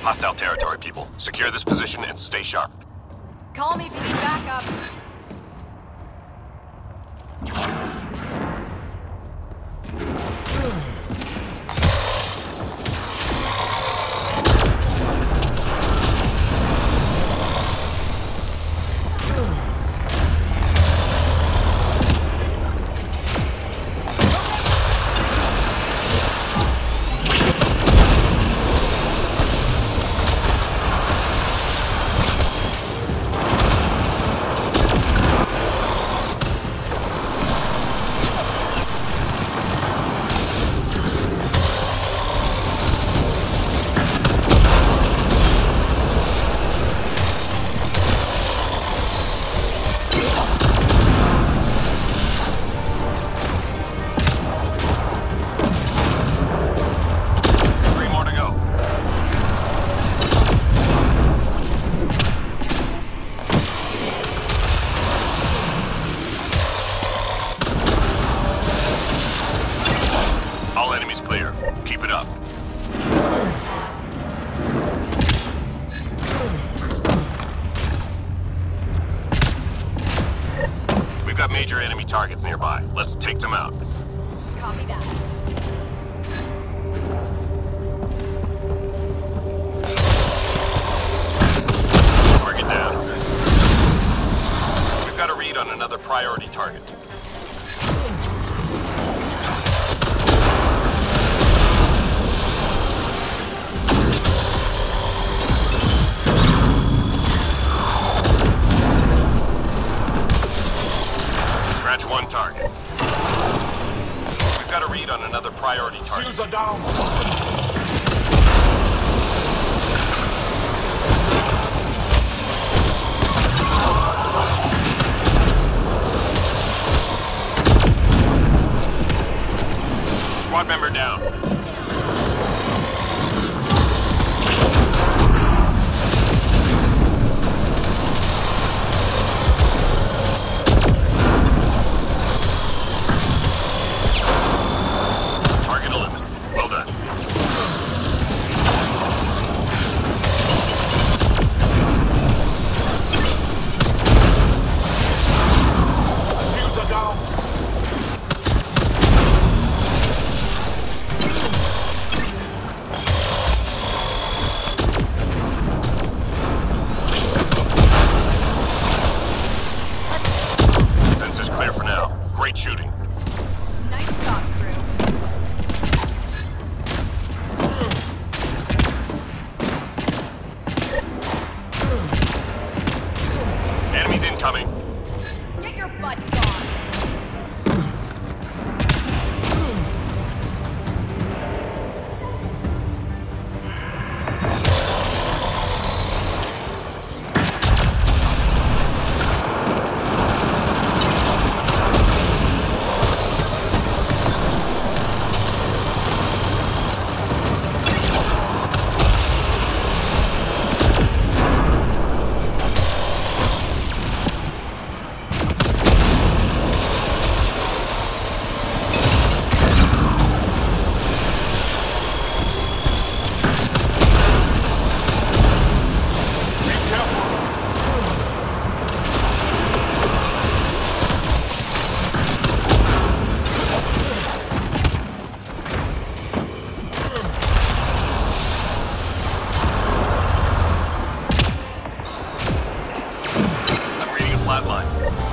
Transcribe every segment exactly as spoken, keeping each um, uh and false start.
Hostile territory, people. Secure this position and stay sharp. Call me if you need backup. Major enemy targets nearby. Let's take them out. Copy that. Target down. We've got a read on another priority target. One target. We've got a read on another priority target. Shields are down. Squad member down. Incoming. Get your butt gone. Flatline.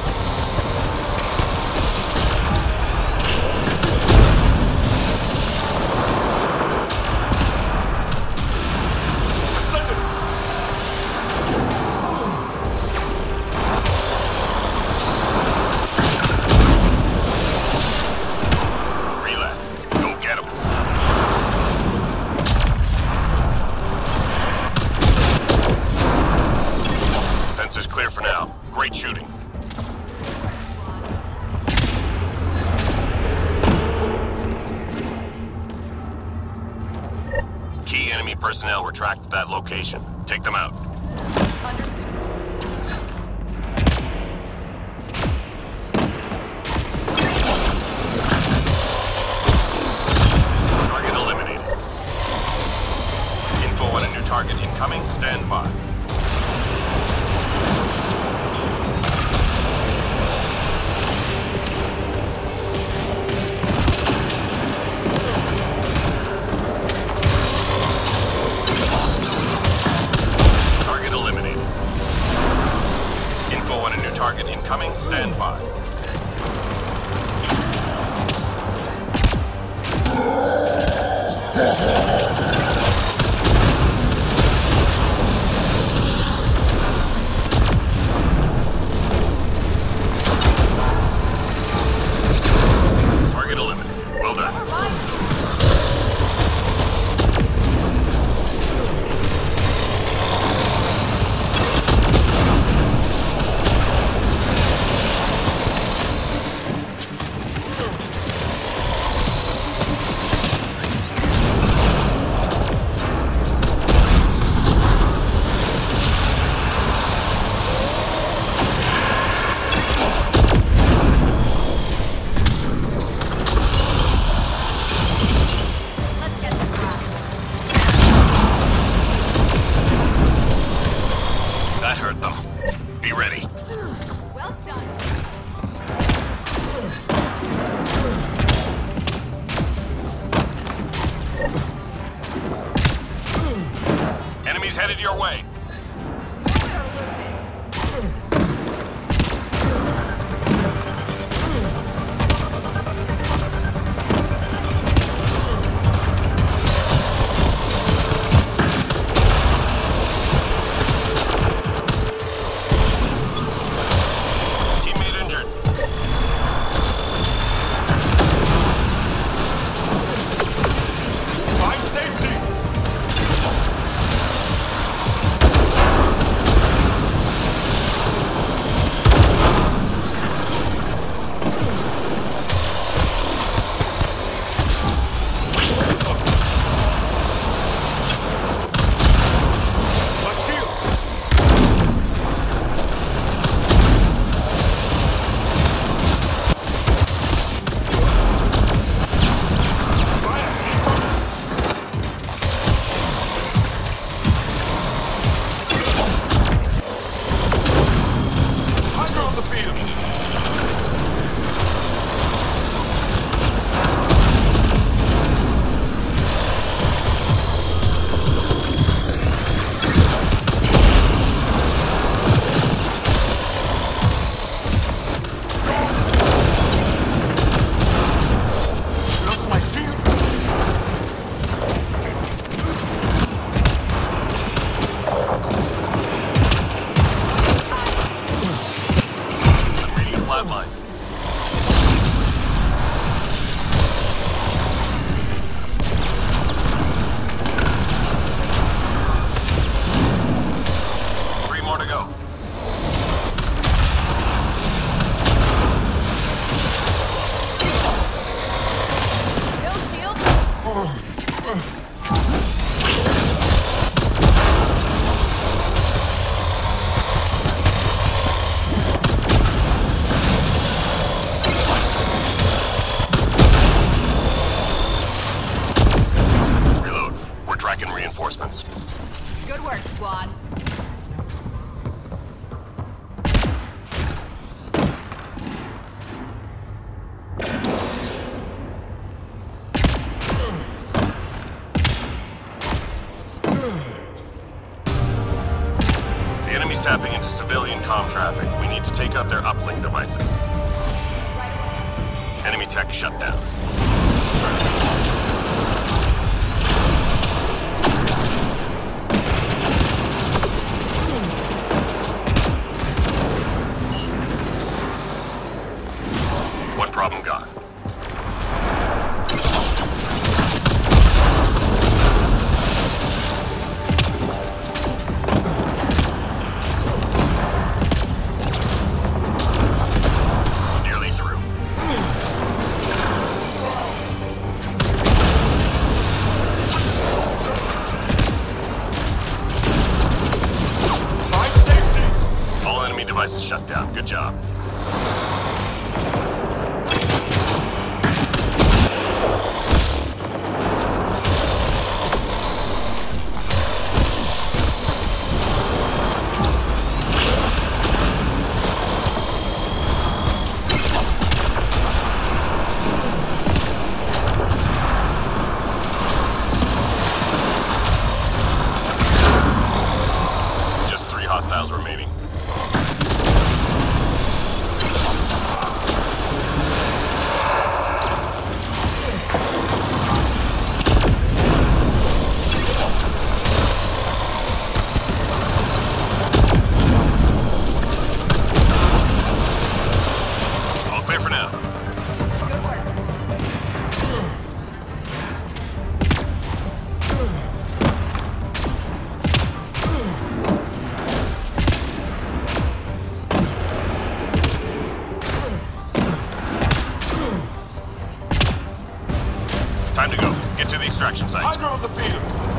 Clear for now. Great shooting. Key enemy personnel were tracked at that location. Take them out. Target eliminated. Info on a new target in incoming. Stand by. Target eliminated. Well done. That hurt them. Be ready. Well done. Enemies headed your way. Teammate injured. Find safety. Flatline. Three more to go. No shield. Reload. We're tracking reinforcements. Good work, squad. The enemy's tapping into civilian comm traffic. We need to take out their uplink devices. Right away. Enemy tech shut down. One problem gone. Nearly through. Find safety. All enemy devices shut down. Good job. extraction site. Hydra on the field.